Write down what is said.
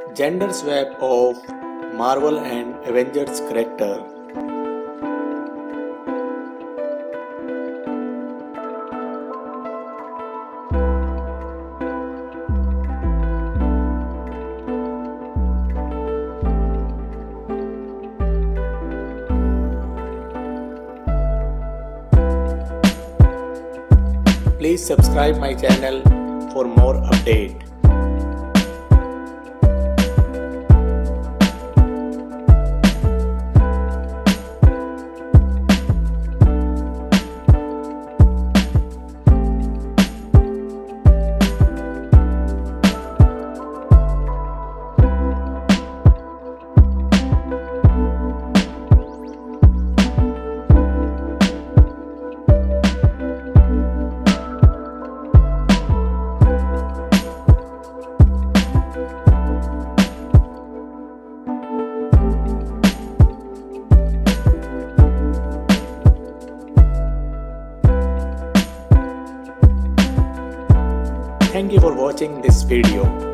Gender swap of Marvel and Avengers character. Please subscribe my channel for more update. Thank you for watching this video.